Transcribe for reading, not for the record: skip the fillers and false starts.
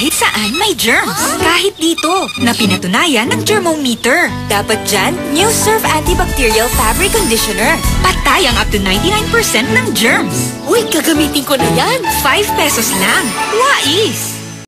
Kahit saan may germs. Kahit dito, na pinatunayan ng Germometer. Dapat dyan, new Surf Antibacterial Fabric Conditioner. Patay ang up to 99% ng germs. Uy, gagamitin ko na yan. 5 pesos lang. Wais!